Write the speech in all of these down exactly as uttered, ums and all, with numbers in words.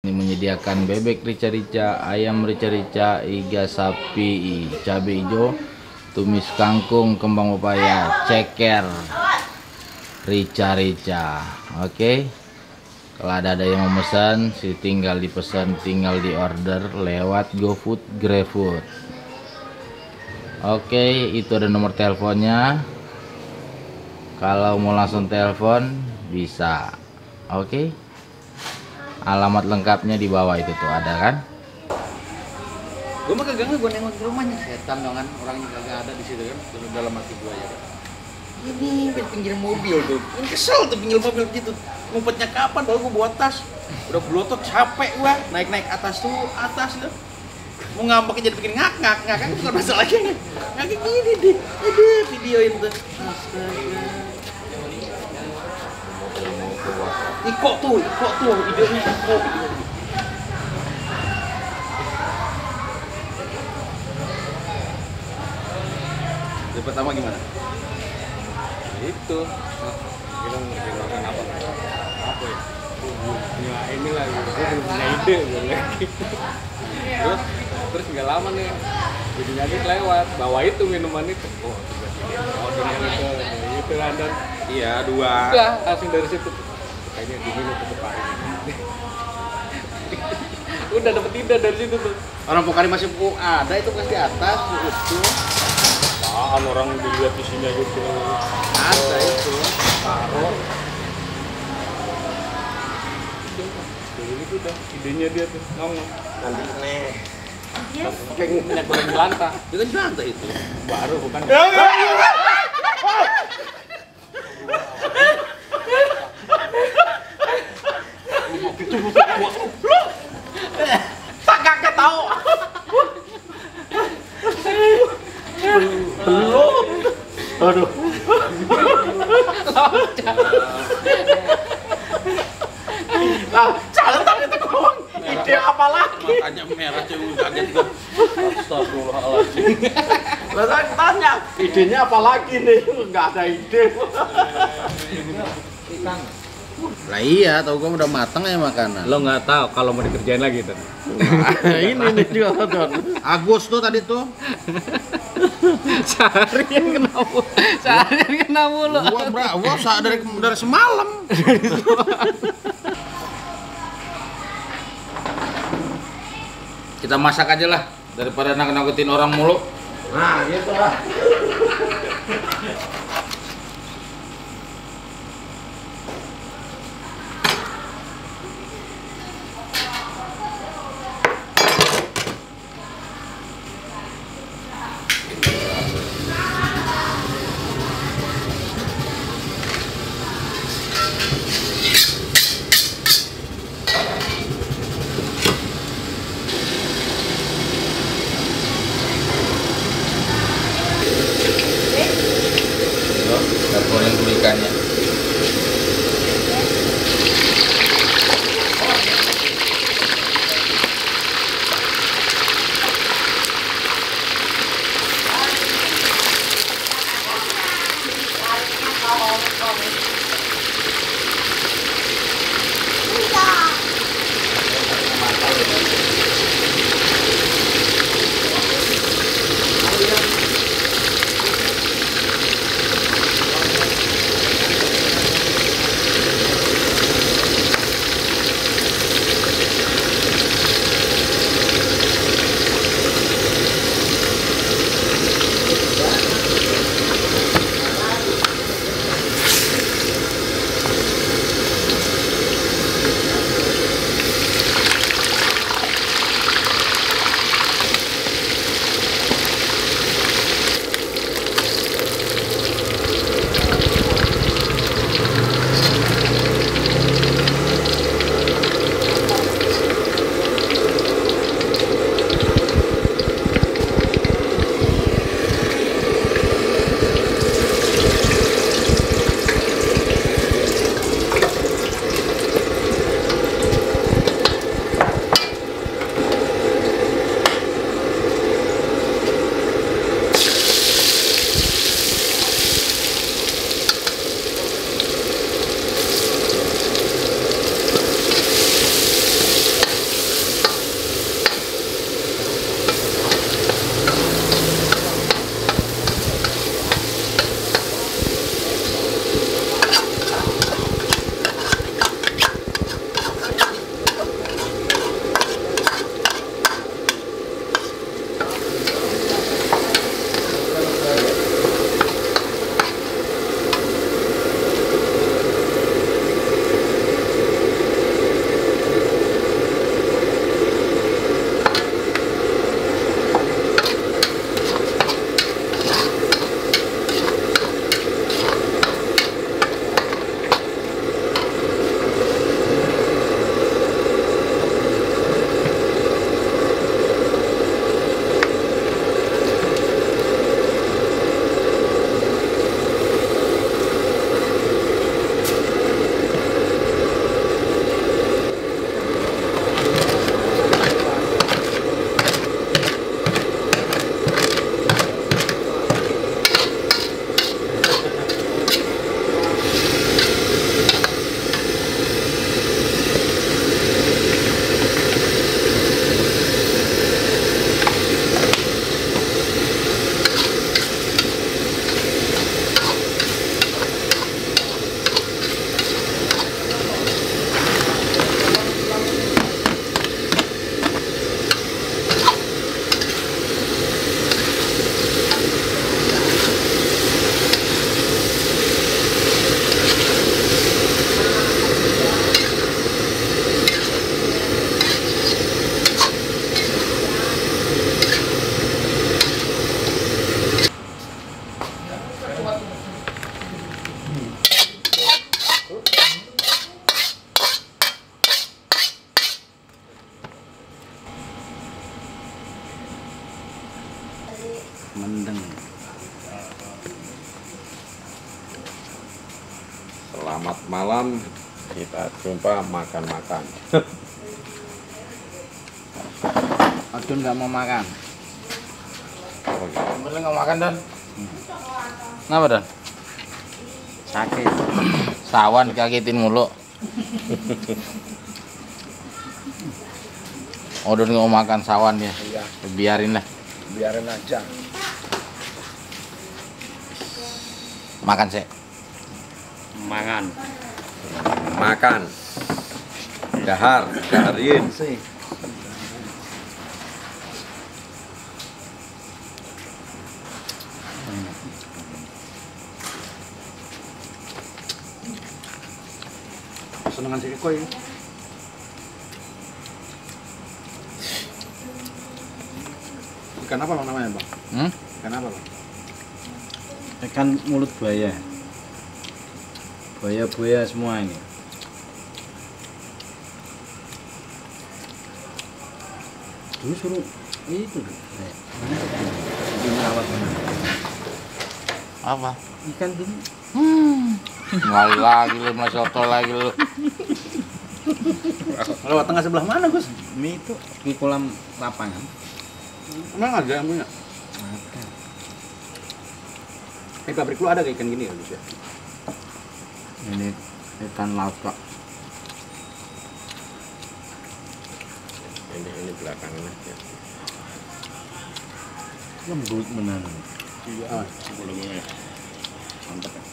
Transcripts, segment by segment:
menyediakan bebek rica-rica, ayam rica-rica, iga sapi, cabai hijau, tumis kangkung, kembang pepaya, ceker, rica-rica. Oke, kalau ada ada yang mau pesan, sih tinggal dipesan, tinggal di order lewat GoFood, GrabFood. Oke, itu ada nomor teleponnya. Kalau mau langsung telepon bisa. Oke, alamat lengkapnya di bawah itu tuh ada kan. Gue mah kagak gue nengok ke rumahnya, setan dong kan, orangnya kagak ada di situ kan, dalam hati gue ya kan. Ini pinggir mobil tuh, ini kesel tuh pinggir mobil gitu, ngumpetnya kapan? Baru gue bawa tas, udah belotot capek gua, naik-naik atas tuh atas tuh, mau ngambek jadi bikin ngak ngak ngak kan bukan masalahnya, ngak gini deh, aduh videoin tuh, astaga. Iko tuh, Iko tuh videonya, Iko video. Yang pertama gimana? Itu kita mau bikin makan apa? Apa ya? Ya inilah, gue belum punya ide lagi. Terus terus nggak lama nih, jadi nyadis lewat, bawa itu minuman itu. Oh, tiba-tiba oh dengan itu, itu kan dan Iya dua. udah langsung dari situ. Kayaknya diminum ke depan. Udah dapet ide dari situ tuh. Orang Pokari masih ada itu pas di atas itu. Ah, orang dilihat isinya gitu. Ada itu. Taruh. Jadi itu udah idenya dia tuh ngomong. Nanti nih. Kayak minyak goreng jelantah. Itu kan jelantah itu. Baru bukan. Tak kakek tahu. Belum. Aduh. Lah, jalan tadi itu ngomong ide apa lagi? Makanya merah cewek kaget gua. Astagfirullahaladzim. Lah tanya, idenya apa lagi nih? Enggak ada ide. Ikan. Lah iya, tau gua udah matang ya makanan. Lo nggak tahu kalau mau dikerjain lagi tuh. Ini nih juga Don. Agus tuh tadi tuh. Seharian kena mulu. Seharian kena mulu. Gua bra, gua sa- dari dari semalam. Kita masak aja lah daripada nakut-nakutin orang mulu. Nah, gitu lah. Mendeng. Selamat malam, kita jumpa makan-makan. Adun nggak mau makan. Oke. Bener nggak mau makan Don? Kenapa Don? Sakit. Sawan kagetin mulu. Oh Don nggak mau makan sawan ya? Iya, Biarin lah. biarin aja. Makan sih. Mangan. Makan. Dahar, daharin. Sih. Senengan si Eko ya. Ikan apa bang namanya bang? Hmm? Ikan apa bang? Ikan mulut buaya. Buaya-buaya semua ini. Dulu suruh itu tuh. Eh, mana tuh? Di merawat mana? Apa? Ikan gini. Ngali lagi lu, masoto lagi lu. Lewat tengah sebelah mana Gus? Mie itu di kolam lapangan. Emang ada yang punya? Ada. Di pabrik lu ada kayak ikan gini ya Gus ya? Ini ikan laut Pak. Ini ini belakangan aja. Lembut menan. Ah. Boleh mantap ya.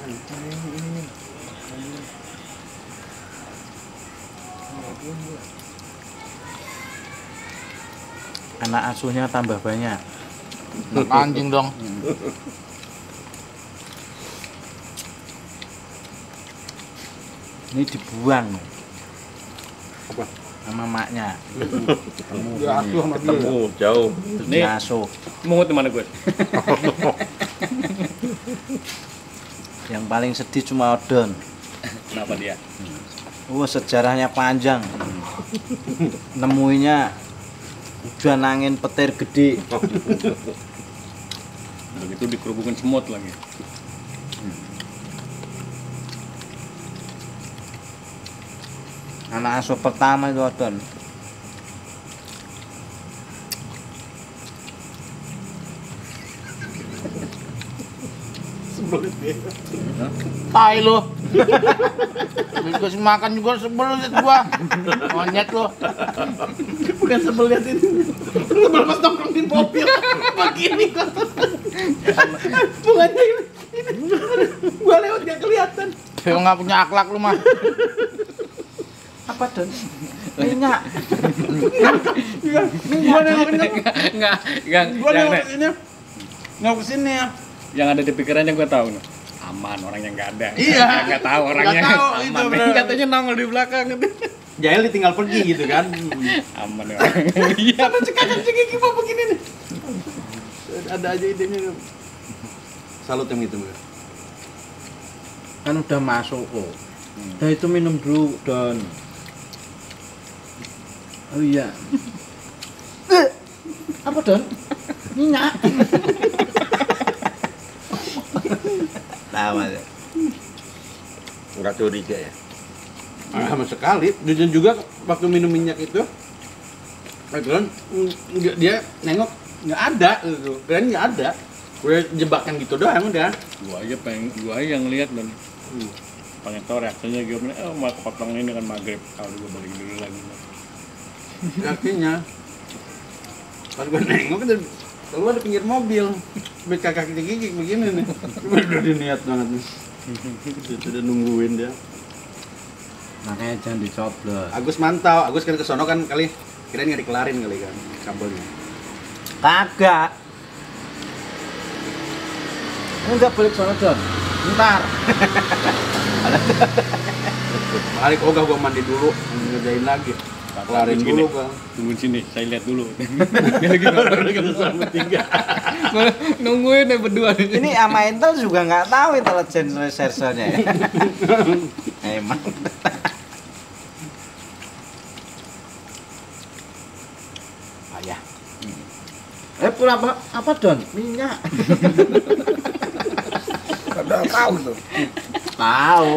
Anak asuhnya tambah banyak. Anak anjing dong. Ini dibuang Apa? sama maknya. Ya atuh sama dia. Ketemu jauh. Terus Nih. diasuh. Mungut di mana gue? Yang paling sedih cuma Odon. Kenapa dia? Wah, sejarahnya panjang. Nemuinya udah nangin petir gede. Begitu dikerubungin semut lagi. Anak asuh pertama itu Odon. Tai lu. Dikasih makan juga sebel liat gua. Monyet lu. Bukan sebel lihat ini. Lu pas nongkrong di mobil. Begini kok. Bunganya ini. Ini. Gua lewat gak kelihatan. Kayak nggak punya akhlak lu mah. Apa Don? Minyak. Gua nengok ini. Enggak, enggak. Gua nengok ke sini. Nengok ke sini ya. Yang ada di pikirannya gue tahu nih. Aman, orangnya nggak ada. Iya. Nggak tahu orangnya. Nggak tahu, aman. itu bener. Katanya nongol di belakang. Jail ditinggal pergi gitu kan. Aman ya. Iya. Apa cekak-cekik gimana begini nih? Ada aja idenya. Salut yang itu. Kan udah masuk kok. Udah itu minum dulu Don. Oh iya. Apa Don? Minyak. Tahu aja. Nggak curiga ya. Ah, sama sekali. Jujur juga waktu minum minyak itu, itu kan mm, dia nengok nggak ada gitu. Keren nggak ada. Gue jebakan gitu doang udah. Gua aja pengen, gua aja yang lihat dan Hmm. pengen tahu reaksinya gimana. Oh, mau potong ini kan maghrib. Kalau gua balik dulu lagi. Akhirnya pas gue nengok itu keluar di pinggir mobil, sampai kakak gigik begini nih. Udah diniat banget nih. Sudah nungguin dia. Makanya jangan dicoblos. Agus mantau, Agus kan kesono kan kali kirain nggak dikelarin kali kan kabelnya. Kagak. Enggak balik sono Don. Ntar. Balik ogah gua mandi dulu, ngerjain lagi. Kelarin dulu gua. Tungguin sini, saya lihat dulu. Dia lagi ngobrol bertiga. Nungguin ya berdua. Ini sama Intel juga nggak tahu intelijen resersenya ya. Emang. Ayah. Eh pula apa? Apa Don? Minyak. Padahal tahu tuh. Tahu.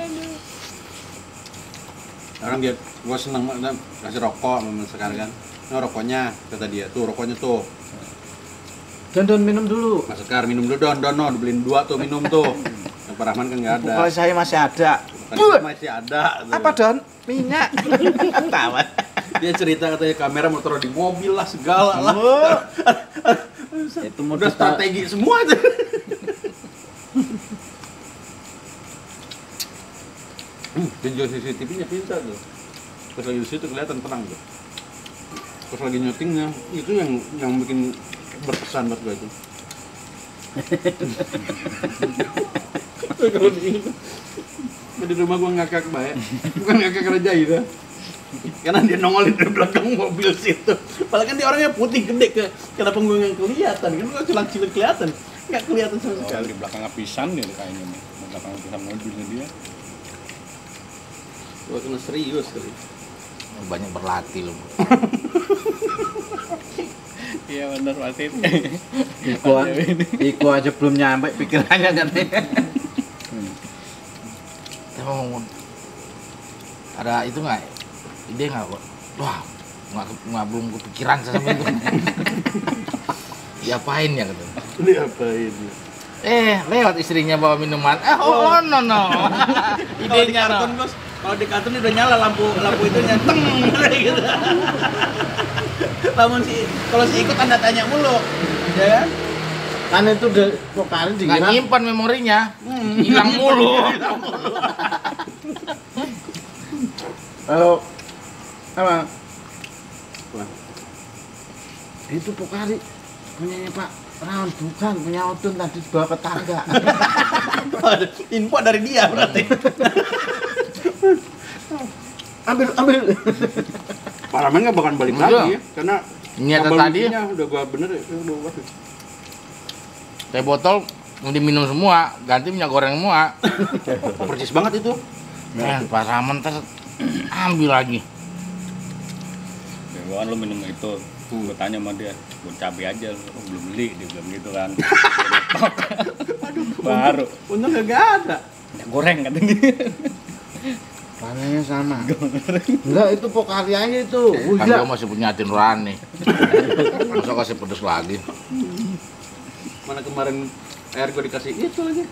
Sekarang dia, gua seneng banget kasih rokok sama sekarang kan. Nah rokoknya kata dia tuh rokoknya tuh. Don Don minum dulu. Mas Sekar minum dulu Don Don no, dibeliin dua tuh minum tuh. Yang Pak Rahman kan nggak ada. Kalau saya masih ada. Kan masih ada. Tuh. Apa Don? Minyak. Tahu. Dia cerita katanya kamera mau taruh di mobil lah segala lah. Oh. Itu mau Udah strategi semua tuh. Hmm, penjual C C T V-nya pintar tuh. Pas lagi di situ kelihatan tenang tuh. Pas lagi nyutingnya itu yang yang bikin berkesan buat gue itu. Kalau di di rumah gue ngakak baik, bukan ngakak kerja itu. Karena dia nongolin dari belakang mobil situ. Padahal kan dia orangnya putih gede ke kenapa gue nggak kelihatan? Kan gue culang cilik kelihatan, nggak kelihatan sama Oh, sekali. di belakang apisan dia kayaknya nih. Di belakang apisan mobilnya dia. Gue kena serius kali. Banyak berlatih loh. Iya benar pasti. Iku, iku aja belum nyampe pikirannya katanya. Emang ada itu nggak? Ide nggak kok? Wah, nggak nggak belum kepikiran sampai itu. Diapain ya gitu? Diapain? Eh, lewat istrinya bawa minuman. Eh, oh, oh no no. Kalau di Idenya kartun no. bos, kalau di kartun udah nyala lampu lampu itu nyenteng gitu. Namun si kalau si ikut tanda tanya mulu, ya kan? Kan itu udah kali Nggak dikira. nyimpan memorinya, hilang mulu. Kalau apa? Wah. Itu Pokari punyanya Pak Raun, bukan punya Otun tadi dibawa ke tangga. Info dari dia berarti. Ambil ambil. Pak Rahman nggak bakal balik Enggak. lagi ya, karena Niatan tambal tadi buktinya udah gua bener ya, udah gua kasih. teh botol mau diminum semua, ganti minyak goreng semua. Percis banget itu. Men, Pak Rahman ter ambil lagi. Ya, gua kan lu minum itu. Gue tanya sama dia, gue cabai aja lu, oh, belum beli, dia bilang gitu kan. Baru. Untung nggak ada. Ya, goreng katanya. Warnanya sama. Enggak, itu Pokari aja itu. Oh, Kan iya. gua masih punya hati nurani. Masa kasih pedes lagi. Mana kemarin air gua dikasih itu lagi.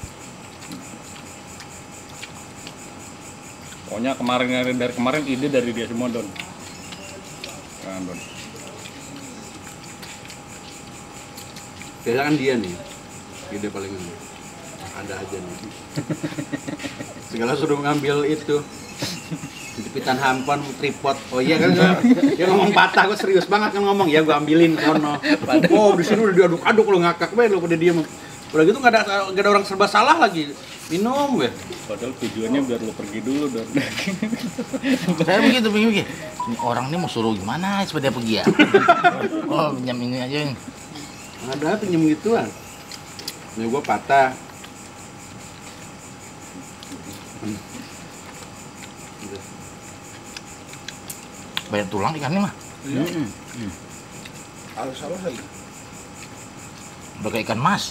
Pokoknya kemarin dari kemarin ide dari dia semua Don. Kan Don. Biasa kan dia nih, ide paling ada aja nih. Segala suruh ngambil itu jepitan handphone, tripod. Oh iya kan, dia ngomong patah, gue serius banget kan ngomong. Ya gue ambilin kono. Oh di sini udah diaduk-aduk lo ngakak banget lo pada diem. Udah gitu nggak ada nggak ada orang serba salah lagi. Minum ya. Padahal tujuannya biar lu pergi dulu Don. Saya begitu begini. Ini orang ini mau suruh gimana supaya dia pergi ya? Oh, pinjam ini aja. Ada pinjem gituan. Nih gue patah. Banyak tulang ikannya mah. Hmm. Halus-halus lagi. Udah kayak ikan mas.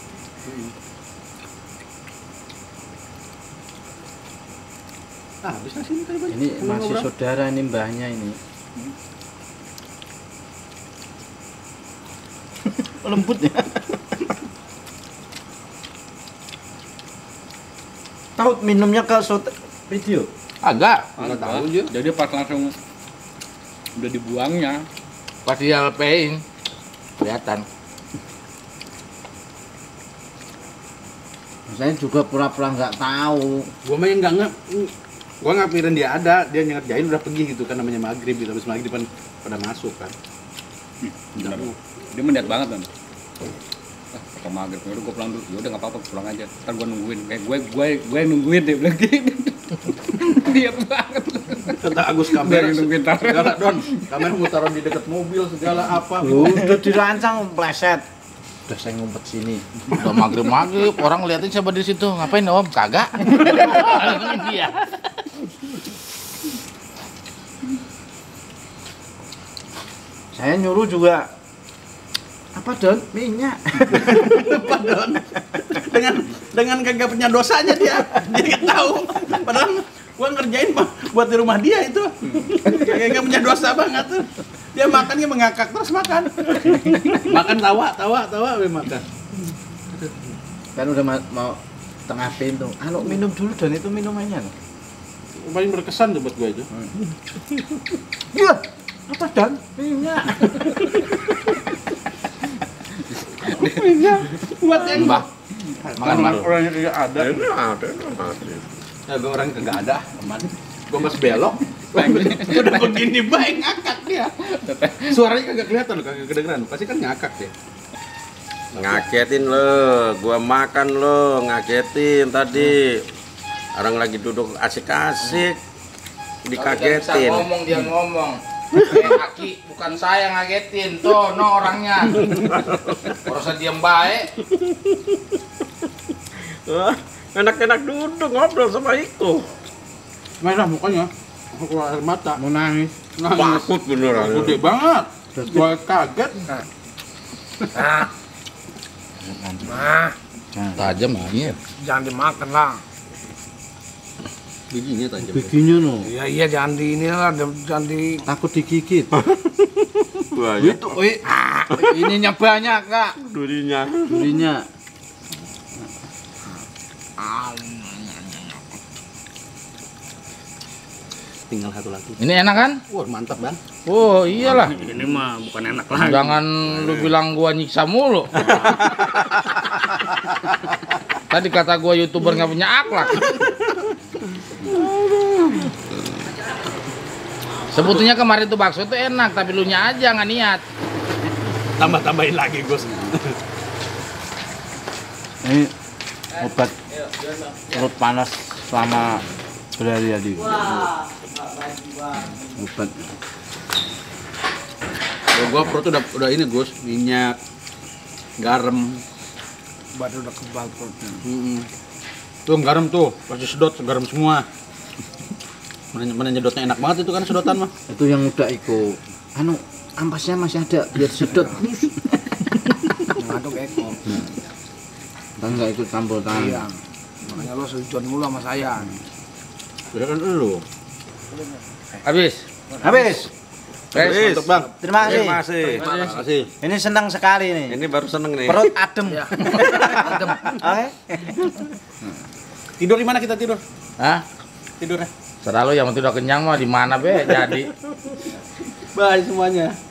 Ah, habis nasi ini tadi banyak. Ini Sama masih ngobrol. saudara ini mbahnya ini. Lembut ya. Tahu minumnya ke sote video. Agak. Nggak tahu aja. Jadi pas langsung udah dibuangnya. Pas di L P-in kelihatan. Saya juga pura-pura nggak tahu. Gua mah yang nggak nge, gua nggak mikirin dia ada, dia ngerjain udah pergi gitu kan namanya maghrib gitu, habis maghrib kan pada masuk kan. Bener. Dia mendiat banget Don. Ah, ke maghrib, yaudah gue pulang dulu. Yaudah nggak apa-apa, pulang aja. Ntar gue nungguin. Kayak gue, gue, gue yang nungguin dia bilang gitu. Diam banget. Kata Agus kamera Biar nungguin tar. segala Don, kamera mau taruh di dekat mobil segala apa. Udah dirancang pleset. Udah saya ngumpet sini. Udah maghrib-maghrib, orang liatin siapa di situ. Ngapain Om? Kagak. Ini dia. Saya nyuruh juga Apa Don? Minyak. Apa Don? Dengan dengan kagak punya dosanya dia. Jadi tahu. Padahal gua ngerjain buat di rumah dia itu. Kagak punya dosa banget tuh. Dia makannya mengakak terus makan. Makan tawa, tawa, tawa we makan. Kan udah ma mau tengah pintu. Anu minum dulu Don, itu minumannya. Paling berkesan tuh buat gua itu. Iya. Apa Don? Minyak. Minyak. Buat yang Mbah. Makan orang baru. orangnya kagak ada. Ini ada, ada. Ya gua orang kagak ada, aman. Gua mas belok. Udah begini baik ngakak dia. Suaranya kagak kelihatan loh, kagak kedengeran. Pasti kan ngakak dia. Ngagetin lo, gua makan lo, ngagetin tadi. Orang lagi duduk asik-asik, dikagetin. Bisa ngomong dia ngomong. Eh, Aki, bukan saya ngagetin, tuh, no orangnya. Harusnya diem baik. Wah, enak-enak duduk ngobrol sama itu. Merah mukanya. Keluar air mata. Mau nangis. Nangis. Takut beneran. Gede banget. Gua kaget. Nah, Tajam gini ya. jangan dimakan lah. Bijinya tajam. Bikinnya no. Iya iya jangan di ini lah, jangan di. Takut digigit. Banyak Itu, wih. Ininya banyak kak. durinya. Durinya. Tinggal satu lagi. Ini enak kan? Wah, mantap, Bang. Oh iyalah. Ini mah bukan enak lagi. Jangan lu bilang gua nyiksa mulu. Tadi kata gua YouTuber nggak punya akhlak. Sebetulnya kemarin tuh bakso itu enak, tapi lu nya aja nggak niat. Tambah-tambahin lagi, Gus. Ini obat perut panas selama berhari-hari. Obat. Gua gua perut udah udah ini, Gus. Minyak, garam. Baru udah kebal perutnya. Mm-mm. Tuh garam tuh, pasti sedot garam semua. Mana, mana nyedotnya enak banget itu kan sedotan mah. Itu yang udah ikut. Anu, ampasnya masih ada biar sedot. Ngaduk ekor. Kan nggak ikut campur tangan. Iya. Makanya lo setujuan mulu sama saya. Udah kan lu. Habis. Habis. Wis. Mantap, Bang. Terima kasih. Terima kasih. Terima kasih. Ini senang sekali nih. Ini baru seneng nih. Perut adem. Adem. Oke. Tidur di mana kita tidur? Hah? Tidurnya. Selalu yang udah kenyang mah di mana be jadi. Bye semuanya.